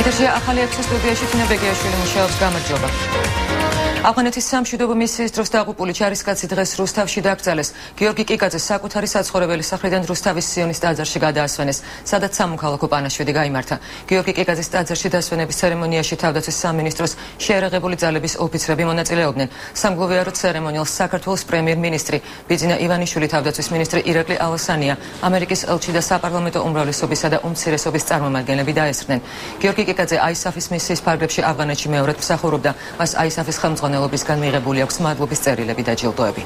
ეთერში ახალი ექვსი სტუდიაში თინა ბეგიაშვილი მუშაობს. გამარჯობა. ავღანეთის სამშვიდობო მისიის დროს დაღუპული ჯარისკაცი დღეს რუსთავში დაკრძალეს. გიორგი კიკაძე საკუთარი საცხოვრებელი სახლიდან რუსთავის სიონის ტაძარში გადაასვენეს, სადაც სამოქალაქო პანაშვიდი გაიმართა. გიორგი კიკაძის ტაძარში დასვენების ცერემონიაში თავდაცვის სამინისტროს შეერაღებული ძალების ოფიცრები მონაწილეობდნენ. სამგლოვიარო ცერემონიალს საქართველოს პრემიერ-მინისტრი ბიძინა ივანიშვილი, თავდაცვის მინისტრი ირაკლი ალასანია, ამერიკის ელჩი და საპარლამენტო უმრავლესობისა და უმცირესობის წარმომადგენლები დაესწრნენ. გიორგი კიკაძე აისაფის მისიის ფარგლებში ავღანეთში მეორედ მსახურობდა. მას აისაფის ხელმძღვანელობისგან მიღებული აქვს მადლობის წერილები და ჯილდოები.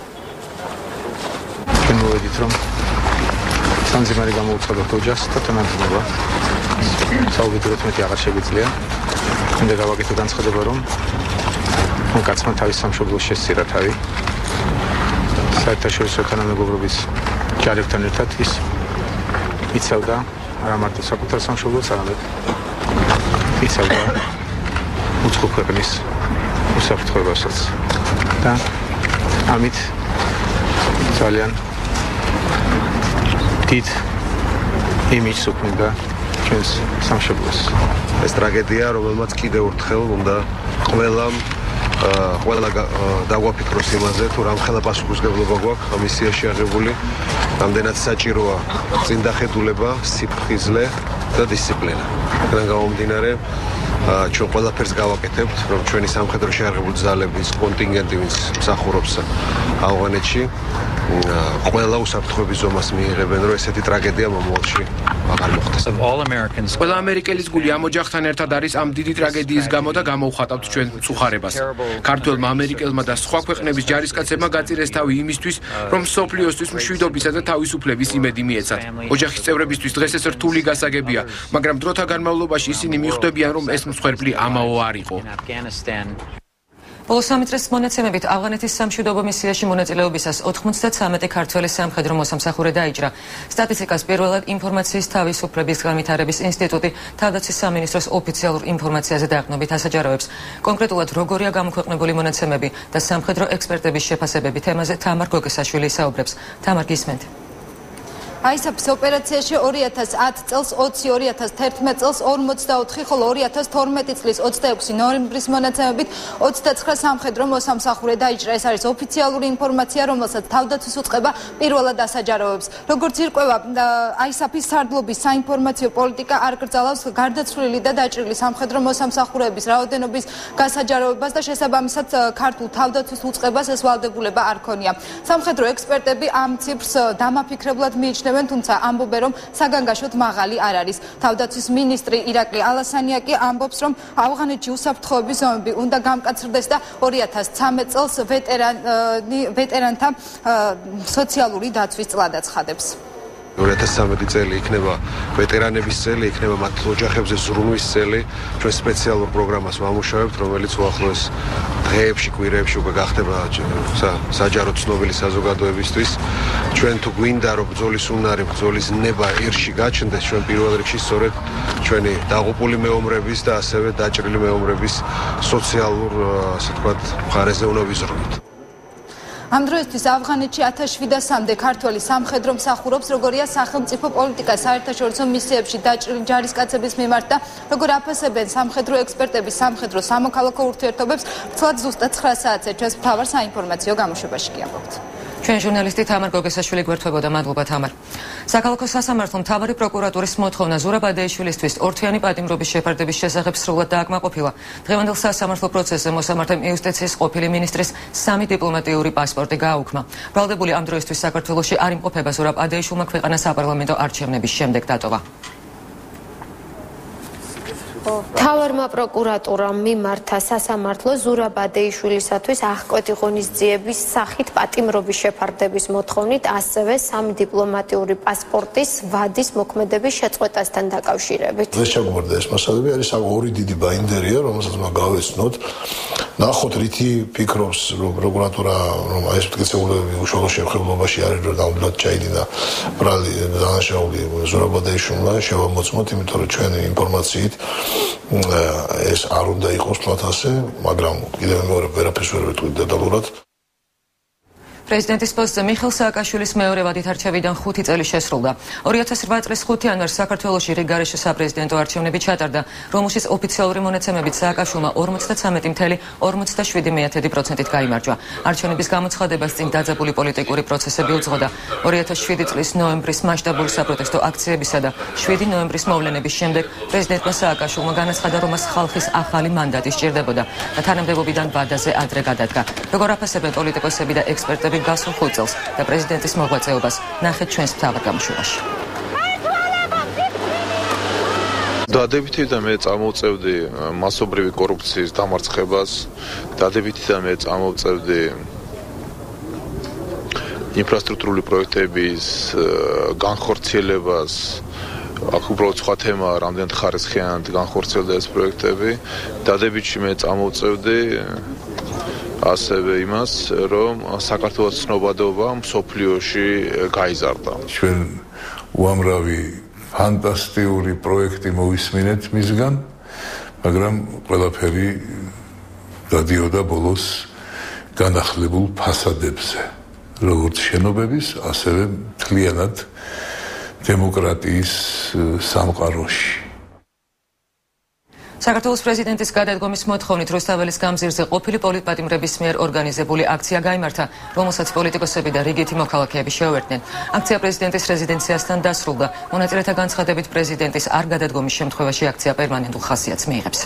მოვედით რომ სამძიმარი გამოუცხადოთ ოჯახს და თანამდებობა. საუბედუროთ მეტი აღარ შეგვიძლია. უნდა გავაკეთო განცხადება, რომ კაცმა თავის სამშობლოში შესწირა თავი. საერთაშორისო თანამეგობრობის ჯარებთან ერთად ის იცავდა არა მარტო საკუთარ სამშობლოს, არამედ იცავდა უცხო ქვეყნის უსაფრთხოებასაც და ამით ძალიან დიდ იმიჯს უქმნიდა ჩვენს სამშობლოს. ეს ტრაგედია, რომელმაც კიდევ ერთხელ უნდა ყველა დაგვაფიქროს იმაზე, თუ რამხელა პასუხისმგებლობა გვაქვს ამ მისიაში აღებული, რამდენად საჭიროა წინდახედულება, სიფხიზლე და დისციპლინა. აქედან გამომდინარე, ჩვენ ყველაფერს გავაკეთებთ, რომ ჩვენი სამხედრო შეიარაღებული ძალების კონტინგენტი, ვინც მსახურობს ავღანეთში, ყველა უსაფრთხოების ზომას მიიღებენ, რომ ესეთი ტრაგედია მომავალში აღარ მოხდეს. ყველა ამერიკელის გული ამ ოჯახთან ერთად არის ამ დიდი ტრაგედიის გამო და გამოუხატავთ ჩვენ მწუხარებას. ქართველმა, ამერიკელმა და სხვა ქვეყნების ჯარისკაცებმა გაწირეს თავი იმისთვის, რომ მსოფლიოსთვის მშვიდობისა და თავისუფლების იმედი მიეცათ. ოჯახის წევრებისთვის დღეს ეს რთული გასაგებია, მაგრამ დროთა განმავლობაში ისინი მიხვდებიან, რომ ეს მსხვერპლი ამაო არ იყო. ბოლო 3 წლის მონაცემებით ავღანეთის სამშვიდობო მისიაში მონაწილეობისას 93 ქართველი სამხედრო მოსამსახურე დაიჭრა. სტატისტიკას პირველად ინფორმაციის თავისუფლების განვითარების ინსტიტუტი თავდაცვის სამინისტროს ოფიციალურ ინფორმაციაზე დაყრდნობით ასაჯაროებს. კონკრეტულად როგორია გამოქვეყნებული მონაცემები და სამხედრო ექსპერტების შეფასებები თემაზე თამარ გოგესაშვილი საუბრებს. თამარ, გისმენთ. აისაფის ოპერაციაში 2010 წელს 20, 2011 წელს 44, ხოლო 2012 წლის 26 ნოემბრის მონაცემებით 29 სამხედრო მოსამსახურე დაიჭრა. ეს არის ოფიციალური ინფორმაცია, რომელსაც თავდაცვის უწყება პირველად ასაჯაროებს. როგორც ირკვევა, აისაფის სარდლობის საინფორმაციო პოლიტიკა არ კრძალავს გარდაცვლილი და დაჭრილი სამხედრო მოსამსახურეების რაოდენობის გასაჯაროებას და შესაბამისად ქართულ თავდაცვის უწყებას ეს ვალდებულება არ ქონია. სამხედრო ექსპერტები ამ ციფრს დამაფიქრებლად მიიჩნევენ, თუმცა ამბობენ, რომ საგანგაშოდ მაღალი არ არის. თავდაცვის მინისტრი ირაკლი ალასანია კი ამბობს, რომ ავღანეთში უსაფრთხოების ზომები უნდა გამკაცრდეს და 2013 წელს ვეტერანთა სოციალური დაცვის წლად აცხადებს. 2013 წელი იქნება ვეტერანების წელი, იქნება მათ ოჯახებზე ზრუნვის წელი. ჩვენ სპეციალურ პროგრამას ვამუშავებთ, რომელიც უახლოეს დღეებში, კვირეებში უკვე გახდება საჯარო ცნობილი საზოგადოებისთვის. ჩვენ თუ გვინდა, რომ ბრძოლის უნარი, ბრძოლის ნება ერში გაჩნდეს, ჩვენ პირველ რიგში სწორედ ჩვენი დაღუპული მეომრების და ასევე დაჭრილი მეომრების სოციალურ, ასე ვთქვათ, მხარეზე უნდა ვიზრუნოთ. ამ დროისთვის ავღანეთში 1700-მდე ქართველი სამხედრო მსახურობს, როგორია სახელმწიფო პოლიტიკა საერთაშორისო მისიებში დაჭრილი ჯარისკაცების მიმართ და როგორ აფასებენ სამხედრო ექსპერტები სამხედრო სამოქალაქო ურთიერთობებს. ცლად ზუსტად 9 საათზე ჩვენს მთავარ საინფორმაციო გამოშვებაში კი ამბობთ. ჩვენ ჟურნალისტი თამარ გოგესაშვილი გვერდთვებოდა. მადლობა, თამარ. საქალაქო სასამართლომ მთავარი პროკურატურის მოთხოვნა ზურაბ ადეიშვილისთვის ორთვიანი პატიმრობის შეფარდების შესახებ სრულად დააკმაყოფილა. დღევანდელ სასამართლო პროცესზე მოსამართემ იუსტიციის ყოფილი მინისტრის 3 დიპლომატიური პასპორტი გააუქმა. ბრალდებული ამ დროისთვის საქართველოში არ იმყოფება. ზურაბ ადეიშვილმა ქვეყანა საპარლამენტო არჩევნების შემდეგ დატოვა. მთავარმა პროკურატურამ მიმართა სასამართლო ზურაბ ადეიშვილისათვის აღკვეთი ღონისძიების სახით პატიმრობის შეფარდების მოთხოვნით, ასევე 3 დიპლომატიური პასპორტის ვადის მოქმედების შეწყვეტასთან დაკავშირებით. ეს ჩაგვარდა ეს მასალები არის ორი დიდი ბაინდერია, რომელსაც უნდა გავეცნოთ. ნახოთ, რითი ფიქრობს პროკურატურა, რომ ეს მტკიცებულები უშუალო შემხედლობაში არის, რომ ნამდვილად ჩაიდინა ბრალი დანაშაული ზურაბ ადეიშვილმა, შევამოწმოთ, იმიტომ რომ ჩვენი ინფორმაციით ეს არ უნდა იყოს თვალთ ასე, მაგრამ კიდევ მეორე ვერაფერს ვერ ვიტყვით დეტალურად. პრეზიდენტის პოსტზე მიხეილ სააკაშვილის მეორევად ითარჩევიდან 5 წელი შესრულდა. 2008 წლის 5 იანვარს საქართველოში რიგგარეშე საპრეზიდენტო არჩევნები ჩატარდა, რომელშიც ოფიციალური მონაცემებით სააკაშვილმა 53.57%-ით გაიმარჯვა. არჩევნების გამოცხადებას წინ დაძაბული პოლიტიკური პროცესები უძღოდა. 2007 წლის ნოემბრის მასშტაბური საპროტესტო აქციებისა და 7 ნოემბრის მოვლენების შემდეგ პრეზიდენტმა სააკაშვილმა განაცხადა, რომ მას ხალხის ახალი მანდატი სჭირდებოდა და თანამდებობიდან ვადაზე ადრე გადადგა. როგორ აფასებენ პოლიტიკოსები და ექსპერტები გასულ 5 წელს და პრეზიდენტის მოღვაწეობას, ნახეთ ჩვენს მთავარ გამოშვებაში. დადებითიდან მე წამოვწევდი მასობრივი კორუფციის დამარცხებას, დადებითიდან მე წამოვწევდი ინფრასტრუქტურული პროექტების განხორციელებას. აქ უბრალოდ სხვა თემაა, რამდენად ხარისხიანად განხორციელდა ეს პროექტები. დადებითში მე წამოვწევდი ასევე იმას, რომ საქართველოს ცნობადობა მსოფლიოში გაიზარდა. ჩვენ უამრავი ფანტასტიკური პროექტი მოვისმინეთ მისგან, მაგრამ ყველაფერი დადიოდა ბოლოს განახლებულ ფასადებზე, როგორც შენობების, ასევე მთლიანად დემოკრატიის სამყაროში. საქართველოს პრეზიდენტის გადადგომის მოთხოვნით რუსთაველის გამზირზე ყოფილი პოლიტპატიმრების მიერ ორგანიზებული აქცია გაიმართა, რომელსაც პოლიტიკოსები და რიგითი მოქალაქეები შეუერთდნენ. აქცია პრეზიდენტის რეზიდენციასთან დასრულდა. მონაწილეთა განცხადებით, პრეზიდენტის არ გადადგომის შემთხვევაში აქცია პერმანენტულ ხასიათს მიიღებს.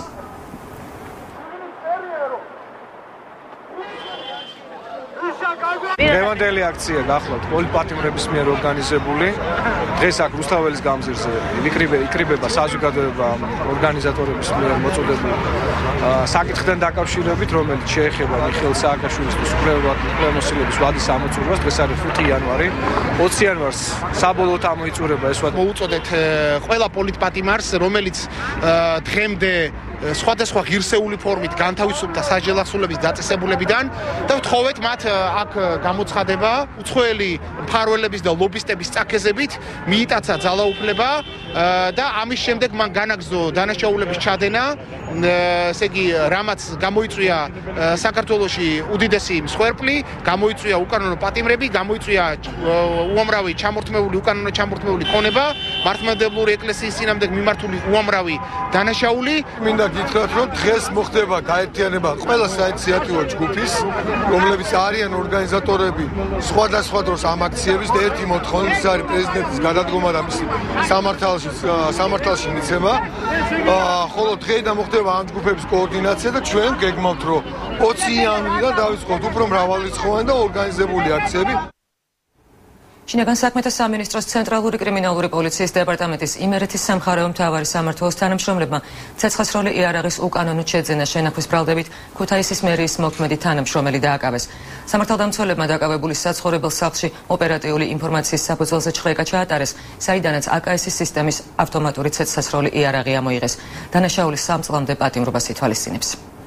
დღევანდელი აქცია გახლავთ პოლიტპატიმრების მიერ ორგანიზებული. დღეს აქ რუსთაველის გამზირზე იკრიბება საზოგადოება ორგანიზატორების მიერ მოწოდებული საკითხთან დაკავშირებით, რომელიც შეეხება მიხეილ სააკაშვილის უკრემოსილების ვადის ამოწურვას. დღეს არის 5 იანვარი. 20 იანვარს საბოლოოდ ამოიწურება ეს ვადი. მოუწოდეთ ყველა პოლიტპატიმარს, რომელიც დღემდე სხვადასხვა ღირსეული ფორმით განთავისუფლდა საჯელახსოვრების დაწესებულებიდან და ვთხოვეთ მათ აქ გამოცხადება უცხოელი მფარველების და ლობისტების წაქეზებით მიიტაცა ძალაუფლება და ამის შემდეგ მან განაგზო დანაშაულების ჩადენა, ესე იგი რამაც გამოიწვია საქართველოში უდიდესი მსხვერპლი, გამოიწვია უკანონო პატიმრები, გამოიწვია უამრავი უკანონო ჩამორთმეული ქონება, მართლმადიდებლური ეკლესიის წინამდე მიმართული უამრავი დანაშაული. მინდა გითხრათ, რომ დღეს მოხდება გაერთიანება ყველა საინიციატივო ჯგუფის, რომლებიც არიან ორგანიზატორები სხვადასხვა დროს ამ აქციების და ერთი მოთხოვნა არის პრეზიდენტის გადადგომა და მისი სამართალში მიცემა. ხოლო დღეიდან მოხდება ამ ჯგუფების კოორდინაცია და ჩვენ გეგმავთ, რომ 20 იანვრიდან დავიწყოთ უფრო მრავალრიცხოვანი და ორგანიზებული აქციები. შინაგან საქმეთა სამინისტროს ცენტრალური კრიმინალური პოლიციის დეპარტამენტის იმერეთის სამხარეო მთავარი სამმართველოს თანამშრომლებმა ცეცხლსროლი იარაღის უკანონო შეძენა შენახვის ბრალდებით ქუთაისის მერიის მოქმედი თანამშრომელი დააკავეს. სამართალდამცველებმა დაკავებული საცხოვრებელ სახლში ოპერატიული ინფორმაციის საფუძველზე ჩხრეკა ჩაატარეს, საიდანაც აკაესის სისტემის ავტომატური ცეცხლსროლი იარაღი ამოიღეს. დანაშაული 3 წლამდე პატიმრობას ითვალისწინებს.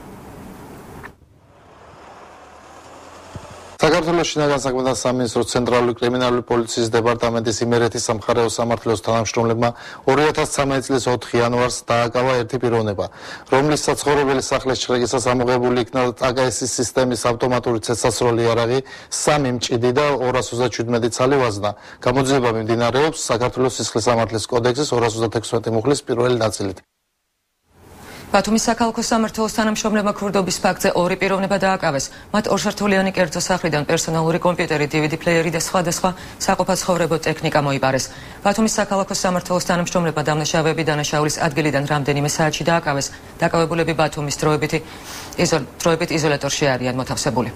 საქართველოს შინაგან საქმეთა სამინისტროს ცენტრალური კრიმინალური პოლიციის დეპარტამენტის იმერეთის სამხარეო სამმართველოს თანამშრომლებმა 2013 წლის 4 იანვარს დააკავა ერთი პიროვნება, რომლის საცხოვრებელი სახლის ჩხრეკისას ამოღებული იქნა აკაესის სისტემის ავტომატური ცეცხლსროლი იარაღი, 3 მჭიდი და 237 ცალი ვაზნა. გამოძიება მიმდინარეობს საქართველოს სისხლის სამართლის კოდექსის 236 მუხლის პირველი ნაწილით. ბათუმის საქალაქო სამმართველოს თანამშრომლებმა ქურდობის ფაქტზე 2 პიროვნება დააკავეს. მათ ორსართულიანი კერძო სახლიდან პერსონალური კომპიუტერი, DVD პლეიერი და სხვადასხვა საყოფაცხოვრებო ტექნიკა მოიპარეს. ბათუმის საქალაქო სამმართველოს თანამშრომლებმა დამნაშავეები დანაშაულის ადგილიდან რამდენიმე საათში დააკავეს. დაკავებულები ბათუმის დროებით იზოლატორში არიან მოთავსებული.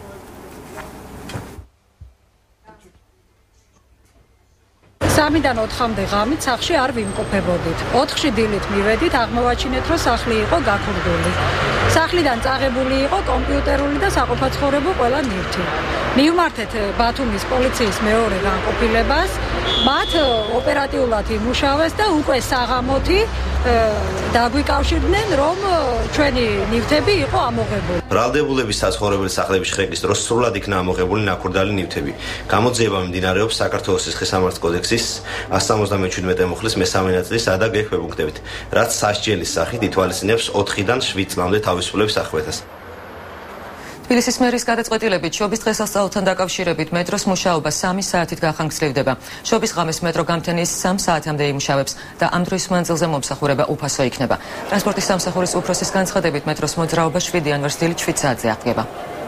სამიდან 4-მდე ღამით სახლში არ ვიმყოფებოდით. 4-ში დილით მივედით, აღმოვაჩინეთ, რომ სახლი იყო გაქურდული. სახლიდან წაღებული იყო კომპიუტერული და საყოფაცხოვრებო ყველა ნივთი. მივმართეთ ბათუმის პოლიციის მეორე განყოფილებას, მათ ოპერატიულად იმუშავეს და უკვე საღამოთი დაგვიკავშირდნენ, რომ ჩვენი ნივთები იყო ამოღებული. ბრალდებულების საცხოვრებელი სახლების შხრეკის დროს სრულად იქნა ამოღებული ნაქურდალი ნივთები. გამოძიება მიმდინარეობს საქართველოს სისხლის სამართლის კოდექსის 177 მუხლის მესამე ნაწილის ა და გ ქვეპუნქტებით, რაც სასჯელის სახით ითვალისწინებს 4-დან 7 წლამდე თავისუფლების აღკვეთას. თბილისის მერის გადაწყვეტილებით შობის დღესასწაულთან დაკავშირებით მეტროს მუშაობა 3 საათით გახანგრძლივდება. შობის ღამეს მეტრო გამთენის 3 საათამდე იმუშავებს და ამ დროის მანძილზე მომსახურება უფასო იქნება. ტრანსპორტის სამსახურის უფროსის განცხადებით მეტროს მოძრაობა 7 იანვარს დილით 7 საათზე აღდგება.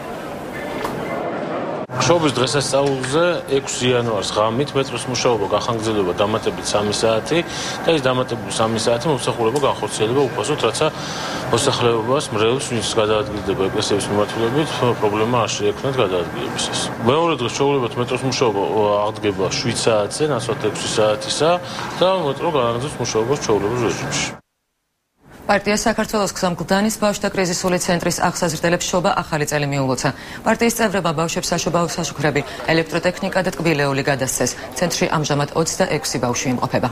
შობის დღესასწაულზე 6 იანვარს ღამით მეტროს მუშაობა გახანგრძლივდება დამატებით 3 საათი და ეს დამატებული 3 საათი მომსახურება განხორციელდება უფასოდ, რაცა მოსახლეობას მრევლს ვინც გადაადგილდება ეკლესიების მიმართულებით პრობლემა არ შეექმნათ გადაადგილებისას. მეორე დღეს შეუძლებელად მეტროს მუშაობა აღდგება 7 საათზე, ნაცვლად 6 საათისა და მეტრო განაგრძობს მუშაობას ჩვეულებრივ რეჟიმში. პარტია საქართველოს გზამკვლდანის ბავშვთა კრიზისული ცენტრის აღსაზრდელებს შობა ახალი წელი მიულოცა. პარტიის წევრებმა ბავშვებს საშობაო საშუქრები, ელექტროტექნიკა და ტკბილეული გადასცეს. ცენტრში ამჟამად 26 ბავშვი იმყოფება.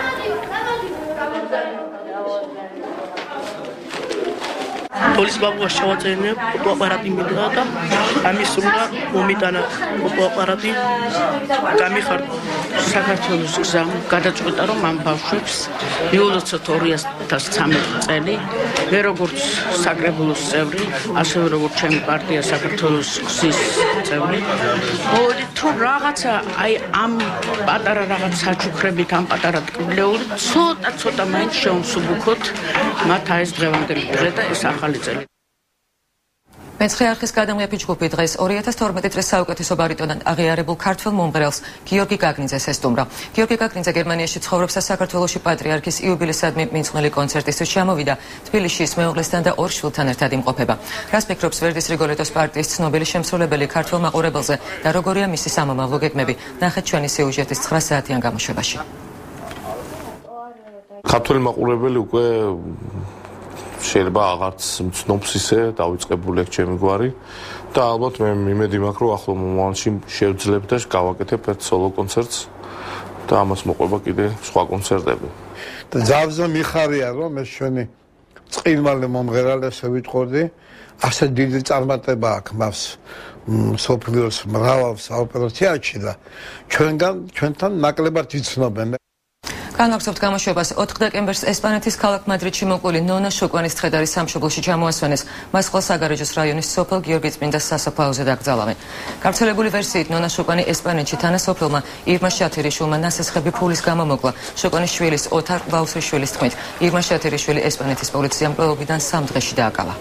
Polis babuğa şavaçayını bu aparatı midada kami sumda momitana bu aparatı kami xar საქართველოს გზამ გადაწყვეტა რომ ამ ბავშვებს მიულოცოთ 2013 წელი მე როგორც საკრებულოს წევრი ასევე როგორც ჩემი პარტია საქართველოს გზის წევრი მოდი თუ რაღაცა აი ამ პატარა რაღაც საჩუქრებით ამ პატარა ტკბილეული ცოტა მაინც შევსუბუქოთ მათ ეს დღევანდელი დღე და ეს ახალი წელი. მეცხრე არხის გადამღები ჯგუფი დღეს 2012 წლის საუკეთესო ბარიტონად აღიარებულ ქართველ მომღერალს გიორგი გაგნიძეს ესტუმრა. გიორგი გაგნიძე გერმანიაში ცხოვრობს და საქართველოში პატრიარქის იუბილეისადმი მიძღვნილი კონცერტისთვის ჩამოვიდა. თბილისში ის მეუღლესთან და 2 შვილთან ერთად იმყოფება. რას ფიქრობს ვერდის რიგოლეტოს პარტიის ცნობილი შემსრულებელი ქართველ მაყურებელზე და როგორია მისი სამომავლო გეგმები? ნახეთ ჩვენი სიუჟეტის 9 საათიან გამოშვებაში. ქართველი მაყურებელი უკვე შეიძლება აღარც მცნობს ისე დავიწყებული აქ ჩემი გვარი და ალბათ მე იმედი მაქვს რომ ახლო მომავალში შევძლებ და გავაკეთებ ერთ სოლო კონცერტს და ამას მოყვება კიდე სხვა კონცერტები. და ძალზე მიხარია რომ ეს ჩვენი წინვალე მომღერალესე ვიტყოდი ასე დიდი წარმატება აქვს მას სოფლიოს მრავალ საოპერო თეატრში და ჩვენთან ნაკლებად იცნობენ. განვაგრძობთ გამოშვებას 4 დეკემბერს ესპანეთის ქალაქ მადრიდში მოყოლი ნონა შოკვანის ცხედარი სამშობლოში ჩამოასვენეს. მას ხოლ საგარეჯოს რაიონის სოფელ გიორგი წმინდას სასაფლაოზე დაკრძალავენ. გავრცელებული ვერსიით ნონა შოკვანი ესპანეთში თანასოფელმა ირმა შათერიშვილმა ნასესხები ფულის გამო მოკლა. შოკვანის შვილის ოთარ ბაუსრიშვილის თქმით, ირმა შათერიშვილი ესპანეთის პოლიციამ ყველობიდან 3 დღეში დააკავა.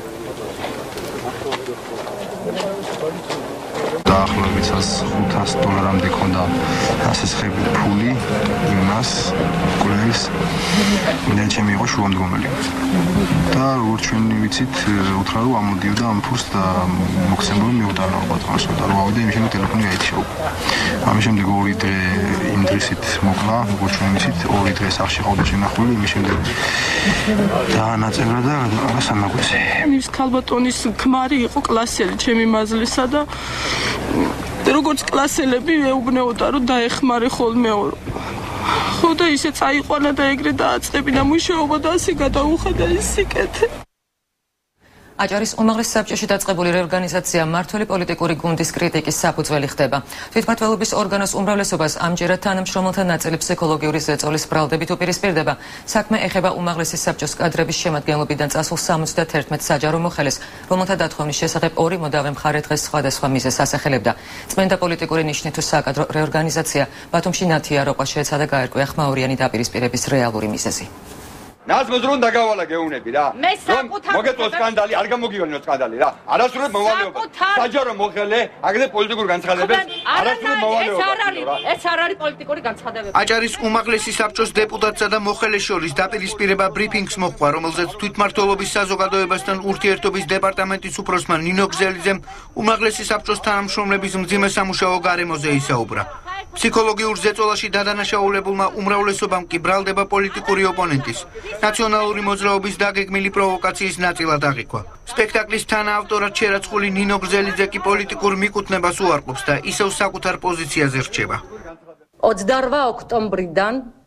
დაახლოებით $500 ქონდა ნასესხები ფული იმას კვლევის მე ჩემი იყო შუამდგომელი და როგორც ჩვენი ვიცით უთხრა რომ ამოდიოდა ამ ფულს და მოგცემდა რომ მიუტანა პატრონს და რომ ავიდა იმ შემდეგ ტელეფონი გაითიშო. ამის შემდეგ 2 დღე იმ დროით მოკლა როგორც ჩვენი ვიცით 2 დღე სახში ყავდა შენახული იმის შემდეგ დაანაწევრა და გადაყარა სამაგვეზე. მის ქალბატონის ქმარი იყო კლასელი ჩემი მაზლისა და როგორც კლასელები ეუბნეოდა რომ დაეხმარე ხოლმე ხო და ისე წაიყვანა და ეგრე დააწყებინა მუშაობა და ასე გადაუხადა ის სიკეთე. აჭარის უმაღლეს საბჭოში დაწყებული რეორგანიზაცია მმართველი პოლიტიკური გუნდის კრიტიკის საფუძველი ხდება. თვითმმართველობის ორგანოს უმრავლესობას ამჯერად თანამშრომელთა ნაწილი ფსიქოლოგიური ზეწოლის ბრალდებით უპირისპირდება. საქმე ეხება უმაღლესი საბჭოს კადრების შემადგენლობიდან წასულ 71 საჯარო მოხელეს, რომელთა დათხოვნის შესახებ 2 მოდავე მხარე დღეს სხვადასხვა მიზეზს ასახელებდა. წმენდა პოლიტიკური ნიშნით თუ საკადრო რეორგანიზაცია ბათუმში ნათია როყვა შეეცადა გაერკვია ხმაურიანი დაპირისპირების რეალური მიზეზი. ნაზმს რომ დაგავალა გეუნები რა. მოგეწო სკანდალი, არ გამოგივალინო სკანდალი რა. არასრულად მოვალეობა. საჯარო მოხელე, აგრე პოლიტიკურ განცხადებებს არასრულად მოვალეობა. ეს არ არის პოლიტიკური განცხადებები. აჭარის უმაღლესი საბჭოს დეპუტატსა და მოხელეს შორის დაპირისპირება ბრიფინგს მოჰყვა, რომელზეც თვითმმართველობის საზოგადოებასთან ურთიერთობის დეპარტამენტის უფროსმა ნინო გზელიძემ უმაღლესი საბჭოს თანამშრომლების მძიმე სამუშაო გარემოზე ისაუბრა. ფსიქოლოგიურ ზეწოლაში დადანაშაულებულმა უმრავლესობამ კი ბრალდება პოლიტიკური ოპონენტის. ნაციონალური მოძრაობის დაგეგმილი პროვოკაციის ნაწილად აღიქვა. სპექტაკლის თანაავტორად შერაცხული ნინო გზელიძე კი პოლიტიკურ მიკუთვნებას უარყოფს და ისევ საკუთარ პოზიციაზე რჩება. 28 ოქტომბრიდან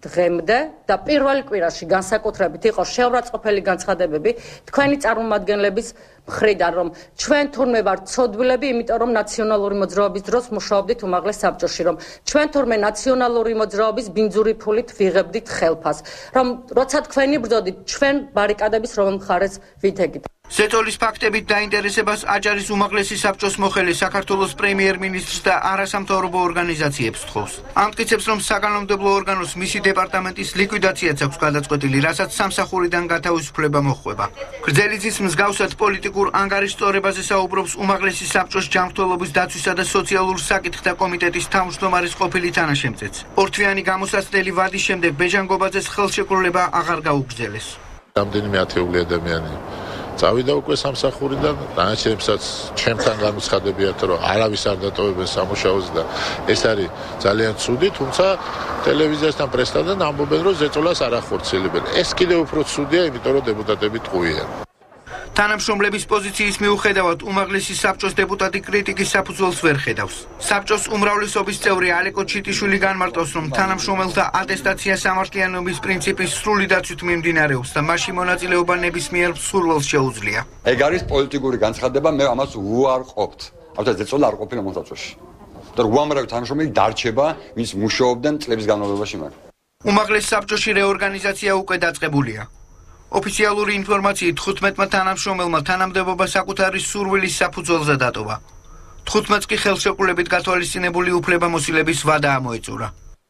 დღემდე და პირველი კვირაში განსაკუთრებით იყო შეურაცხყოფელი განცხადებები თქვენი წარმომადგენლების მხრიდან, რომ ჩვენ თურმე ვართ ცოდვილები, იმიტომ რომ ნაციონალური მოძრაობის დროს მუშაობდით უმაღლეს საბჭოში, რომ ჩვენ თურმე ნაციონალური მოძრაობის ბინძური ფულით ვიღებდით ხელფას, რომ როცა თქვენი ბრძოდით, ჩვენ ბარიკადების რომელ მხარეს ვითეგით. ზეწოლის ფაქტებით დაინტერესებას აჭარის უმაღლესი საბჭოს მოხელე საქართველოს პრემიერ-მინისტრს და არასამთავრობო ორგანიზაციებს თხოვს. ამტკიცებს, რომ საკანონმდებლო ორგანოს მისი დეპარტამენტის ლიკვიდაციაც აქვს გადაწყვეტილი, რასაც სამსახურიდან გათავისუფლება მოჰყვება. გრძელიძის მსგავსად პოლიტიკურ ანგარიშწორებაზე საუბრობს უმაღლესი საბჭოს ჯანმრთელობის დაცვისა და სოციალურ საკითხთა კომიტეტის თავმჯდომარის ყოფილი თანაშემწეც. ორთვიანი გამოსაცდელი ვადის შემდეგ ბეჟანგობაძეს ხელშეკრულება აღარ გაუგრძელეს. რამდენიმე ათეული ადამიანი წავიდა უკვე სამსახურიდან, დანარჩენებსაც ჩემთან განუცხადებიათ, რომ არავის არ დატოვებენ სამუშაოს და ეს არის ძალიან ცუდი, თუმცა ტელევიზიასთან პრესთან ამბობენ, რომ ზეწოლას არ ახორციელებენ. ეს კიდევ უფრო ცუდია, იმიტომ რომ დეპუტატები ტყუიან. თანამშრომლების პოზიციის მიუხედავად უმაღლესი საბჭოს დეპუტატი კრიტიკის საფუძველს ვერ ხედავს. საბჭოს უმრავლესობის წევრი ალეკო ჩიტიშვილი განმარტავს, რომ თანამშრომელთა ატესტაცია სამართლიანობის პრინციპის სრული დაცვით მიმდინარეობს და მასში მონაწილეობა ნებისმიერ მსურველს შეუძლია. ეგ არის პოლიტიკური განცხადება, მე ამას უარყოფთ. ამიტომ ზეწოლა არ ყოფილა მოსაწვევში. და უამრავი თანამშრომელი დარჩება, ვინც მუშაობდნენ წლების განმავლობაში მაგ. უმაღლეს საბჭოში რეორგანიზაცია უკვე დაწყებულია. ოფიციალური ინფორმაციით 15 თანამშრომელმა თანამდებობა საკუთარი სურვილის საფუძველზე დატოვა. 15 კი ხელშეკრულებით გათვალისწინებული უფლებამოსილების ვადა ამოეწურა.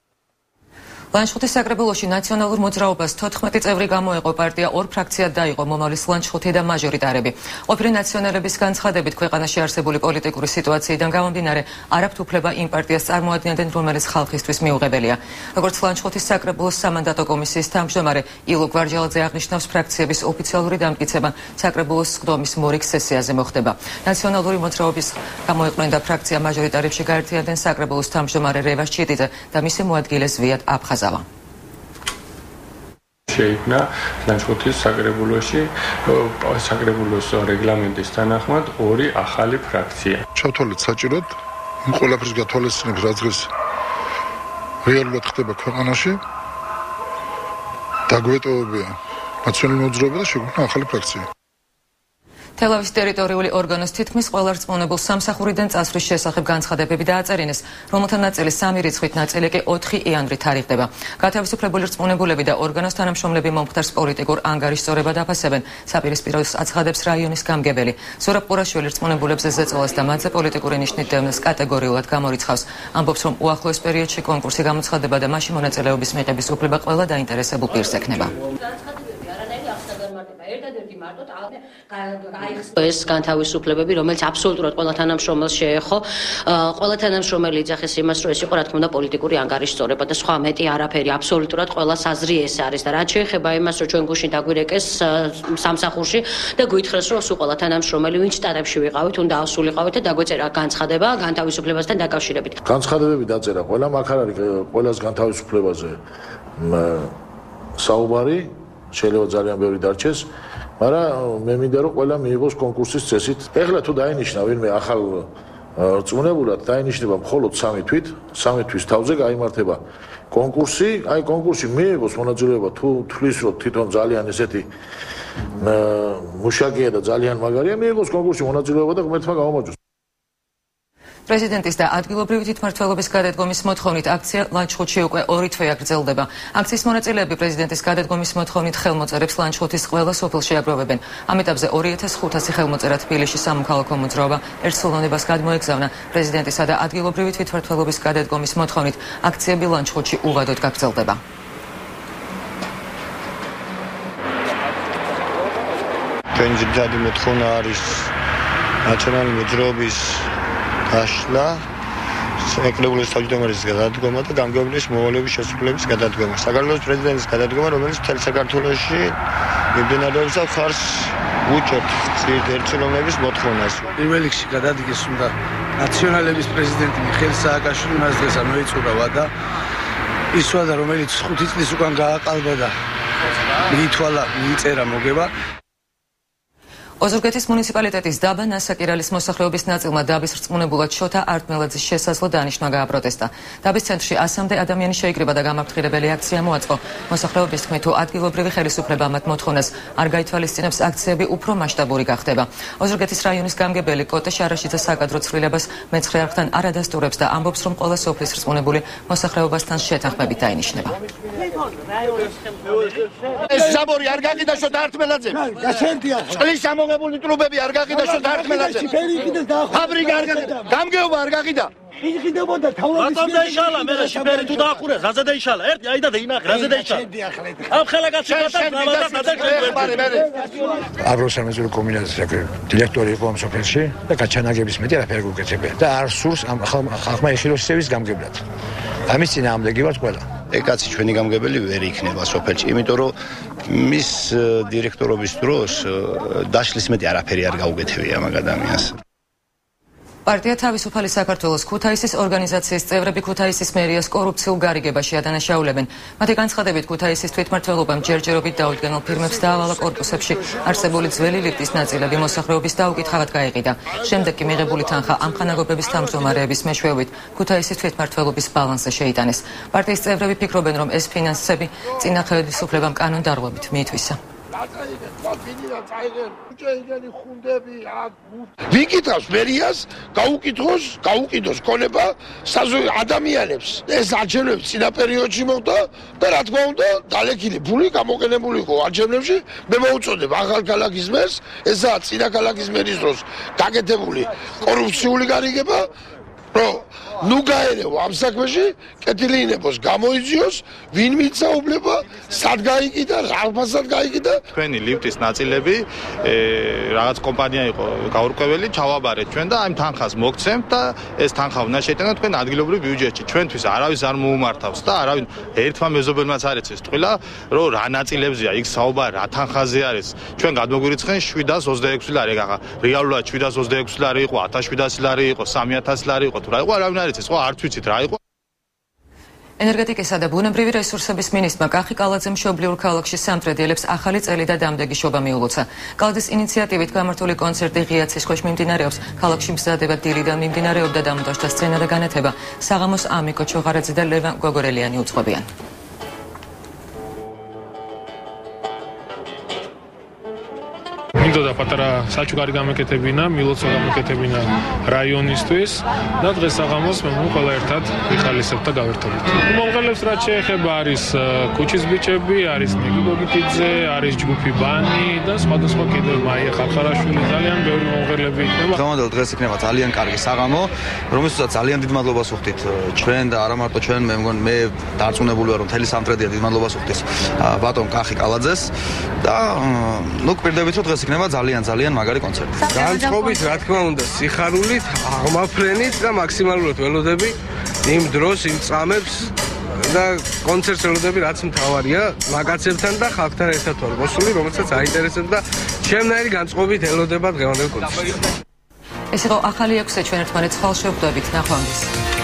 ლანჩხუთის საკრებულოში ნაციონალურ მოძრაობას 14 წევრი გამოეყო, პარტია ორ ფრაქციად დაიყო, მომავლის ლანჩხუთი და მაჟორიტარები. ყოფილი ნაციონალების განცხადებით, ქვეყანაში არსებული პოლიტიკური სიტუაციიდან გამომდინარე, არ აქვთ უფლება იმ პარტიას წარმოადგენდნენ, რომელიც ხალხისთვის მიუღებელია. როგორც ლანჩხუთის საკრებულოს სამანდატო კომისიის თავმჯდომარე ილო გვარჯალაძე აღნიშნავს, ფრაქციების ოფიციალური დამტკიცება საკრებულოს სხდომის მორიგ სესიაზე მოხდება. ნაციონალური მოძრაობის გამოეყვნენ და ფრაქცია მაჟორიტარებში გაერთიანდნენ საკრებულოს თავმჯდომარე რევას ჩიტიძე და მისი მოადგილე ზვიად აფხაზა. შეიქმნა ლანჩხუთის საკრებულოში საკრებულოს რეგლამენტის თანახმად ორი ახალი ფრაქცია. ჩავთვალეთ საჭიროდ იმ ყველაფრის გათვალისწინებს, რაც დღეს რეალურად ხდება ქვეყანაში. დაგვეტოვებია ნაციონალური მოძრაობა და შეგვიქმნა ახალი ფრაქცია. თელავის ტერიტორიული ორგანოს თითქმის ყველა რწმუნებულ სამსახურიდან წასვლის შესახებ განცხადებები დააწერინეს, რომელთა ნაწილი 3 რიცხვით, ნაწილი კი 4 იანვრით თარიღდება. გათავისუფლებული რწმუნებულები და ორგანოს თანამშრომლები მომხდარს პოლიტიკურ ანგარიშწორებად აფასებენ. საპირისპიროს აცხადებს რაიონის გამგებელი. ზურაბ ყურაშვილი რწმუნებულებზე ზეწოლას და მათზე პოლიტიკური ნიშნით დევნას კატეგორიულად გამორიცხავს. ამბობს, რომ უახლოეს პერიოდში კონკურსი გამოცხადება და მასში მონაწილეობის მიღების უფლება ყველა დაინტერესებულ პირს ექნება. ეს განთავისუფლებები, რომელიც აბსოლუტურად ყველა თანამშრომელს შეეხო, ყველა თანამშრომელი იძახეს იმას, რომ ეს იყო, რა თქმა უნდა, პოლიტიკური ანგარიშწორება და სხვა მეტი არაფერი, აბსოლუტურად ყველა საზრი ეს არის და რაც შეეხება იმას, რომ ჩვენ გუშინ დაგვირეკეს სამსახურში და გვითხრეს, რომ სულ ყველა თანამშრომელი ვინც შტატებში ვიყავით, უნდა ავსულიყავით და დაგვეწერა განცხადება განთავისუფლებასთან დაკავშირებით. განცხადებები დაწერა ყველა, აქ არ არის ყველას განთავისუფლებაზე საუბარი, შეიძლება ძალიან ბევრი დარჩეს. მაგრამ მე მინდა რომ ყველა მიიღოს კონკურსის წესით. ეხლა თუ დაინიშნა ვინმე ახალ რწმუნებულად, დაინიშნება მხოლოდ 3 თვით, 3 თვის თავზე გაიმართება კონკურსი, აი კონკურსში მიიღოს მონაწილეობა თუ თვლის რომ თვითონ ძალიან ესეთი მუშაკია და ძალიან მაგარია, მიიღოს კონკურსში მონაწილეობა და ღმერთმა გაუმარჯოს. პრეზიდენტის და ადგილობრივი თვითმმართველობის გადადგომის მოთხოვნით აქცია ლანჩხუთში უკვე 2 თვეა გრძელდება. აქციის მონაწილეები პრეზიდენტის გადადგომის მოთხოვნით ხელმოწერებს ლანჩხუთის ყველა სოფელში აგროვებენ. ამ ეტაპზე 2500 ხელმოწერა თბილისში სამოქალაქო მოძრაობა ერთსულოვნებას გადმოეგზავნა. პრეზიდენტისა და ადგილობრივი თვითმმართველობის გადადგომის მოთხოვნით აქციები ლანჩხუთში უღადოდ გაგრძელდება. პრეზიდენტი მოთხოვნა არის ნაციონალური მოძრაობის დაშლა, საკრებულოს თავმჯდომარის გადადგომა და გამგეობლის მოვალეობის შესრულების გადადგომა. საქართველოს პრეზიდენტის გადადგომა, რომელიც მთელ საქართველოში მიმდინარეობს და ხარს უჭერთ ერთსულოვნების მოთხოვნას. პირველ რიგში გადადგეს უნდა ნაციონალების პრეზიდენტი მიხეილ სააკაშვილი, მას დღეს ამოიწურა ვადა. ის ვადა, რომელიც 5 წლის უკან გააყალბა და მიითვალა, მიიწერა მოგება. ოზურგეთის მუნიციპალიტეტის დაბა ნასაკირალის მოსახლეობის ნაწილმა დაბის რწმუნებულად შოთა არტმელაძის შესაძლო დანიშვნა გააპროტესტა. დაბის ცენტრში 100-მდე ადამიანი შეიკრიბა და გამაფრთხილებელი აქცია მოაწყო. მოსახლეობის თქმით, თუ ადგილობრივი ხელისუფლება მათ მოთხოვნას არ გაითვალისწინებს, აქციები უფრო მასშტაბური გახდება. ოზურგეთის რაიონის გამგებელი კოტე შარაშიძე საკადრო ცვლილებას მეცხრე არხთან არ ადასტურებს და ამბობს, რომ ყველა სოფლის რწმუნებული მოსახლეობასთან შეთანხმებით დაინიშნება. საბორი არ გაგიდა შოთა არტმელაძე. წყლის ამოღებული ტრუბები არ გაგიდა შოთა არტმელაძე. ფაბრიკა არ გაგიდა. გამგეობა არ გაგიდა. იღიდებოდა თავრობის რატომ დაიშალა მე შიფერი თუ დაახურე რაზე დაიშალა ერთი აი და დაინახე რაზე დაიშალა ამ ხელაგაც აგროსამეზური კომბინატის დირექტორი იყო ამ სოფელში და გაჩანაგების მეტი არაფერი გუკეთებია და არ სურს ამ ხალხმა ეხილოსების გამგებლად ამის წინააღმდეგი ვართ ყველა კაცი ჩვენი გამგებელი ვერ იქნება სოფელში იმიტომ რომ მის დირექტორობის დროს დაშლის მეტი არაფერი არ გაუგეთებია მაგ ადამიანს პარტია თავისუფალი საქართველოს ქუთაისის ორგანიზაციის წევრები ქუთაისის მერიას კორუფციულ გარიგებაში ადანაშაულებენ. მათი განცხადებით ქუთაისის თვითმმართველობამ ჯერჯერობით დაუდგენელ ფირმებს დაავალა კორპუსებში არსებული ძველი ლიფტის ნაწილები მოსახლეობის დაუკითხავად გაიყიდა. შემდეგ კი მიღებული თანხა ამხანაგობების თავმჯდომარეების მეშვეობით ქუთაისის თვითმმართველობის ბალანსზე შეიტანეს. პარტიის წევრები ფიქრობენ, რომ ეს ფინანსები წინა ხელისუფლებამ კანონდარღვევით მიითვისა. ვიკითხავს მერიას, გაუკითხოს ქონება ადამიანებს. ეს არჩევნები წინა პერიოდში მოხდა და რა თქმა უნდა, დალექილი ფული გამოყენებული იყო არჩევნებში. მე მოუწოდებ ახალ ქალაქის მერს, ესაა წინა ქალაქის მერის დროს გაკეთებული კორუფციული გარიგება, რომ ნუ გაერევა ამ საქმეში, კეთილინებოს გამოიძიოს, ვინ მიცაუბნება, სად გაიკიდა, რაფასად გაიკიდა. თქვენი ლიფტის ნაწილები რაღაც კომპანია იყო გაურკვეველი, ჩავაბარეთ ჩვენ და ამ თანხას მოგცემთ და ეს თანხა უნდა შეიტანოთ თქვენ ადგილობრივ ბიუჯეტში. ჩვენთვის არავის არ მოუმართავს და არავინ ერთმა მეზობელმაც არ ეცეს თქვილა, რომ რა ნაწილებზეა იქ საუბარი, რა თანხაზე არის. ჩვენ გადმოგვირიცხენ 726 ლარი, გახა რეალურად 726 ლარი იყო, 1700 ლარი იყო, 3000 ლარი იყო, თუ რა იყო არავინ არ ეცეს, ხო არც ვიცით რა იყო. ენერგეტიკისა და ბუნებრივი რესურსების მინისტრმა კახი კალაძემ მშობლიურ ქალაქში სამტრედიელებს ახალი წელი და დამდეგი შობა მიულოცა. კალაძის ინიციატივით გამართული კონცერტი ღია ცისქვეშ მიმდინარეობს. ქალაქში მზადება დილიდან მიმდინარეობდა და მონტაჟთა სცენა და განათება. საღამოს ამიკო ჩოღარაძე და ლევან გოგორელიანი უძღვებიან. მინდოდა პატარა საჩუქარი გამეკეთებინა, მილოცვა გამეკეთებინა რაიონისთვის და დღეს საღამოს მე ყველა ერთად ვიხალისებთ და გავერთობთ. მომღერლებს რაც შეეხება არის ქუჩის ბიჭები, არის მეგი გოგიტიძე, არის ჯგუფი ბანი და სხვადასხვა კიდევ მაია ხახარაშვილი, ძალიან ბევრი მომღერლები იქნება. დღევანდელ დღეს იქნება ძალიან კარგი საღამო, რომელსაც ძალიან დიდ მადლობას ვუხდით ჩვენ და არა მარტო ჩვენ, მე დარწმუნებული ვარ რომ მთელი სამტრედია დიდ მადლობას ვუხდის ბატონ კახი კალაძეს და ნუ გვპირდებით რომ დღეს იქნება ძალიან მაგარი კონცერტი. განწყობით, რა თქმა უნდა, სიხარულით, აღმაფრენით და მაქსიმალურად ველოდები იმ დროს, იმ წამებს და კონცერტს ველოდები, რაც მთავარია, მაგაცებთან და ხალხთან ერთად ვარ მოსული, რომელსაც აინტერესებს და ჩემნაირი განწყობით ელოდება დღევანდელ კონცერტს. ეს იყო ახალი 6-ე ჩვენ ერთმანეთს ხვალ შევხვდებით, ნახვამდის.